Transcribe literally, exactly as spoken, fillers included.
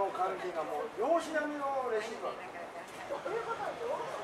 感じがもう漁師並みのレシーブ。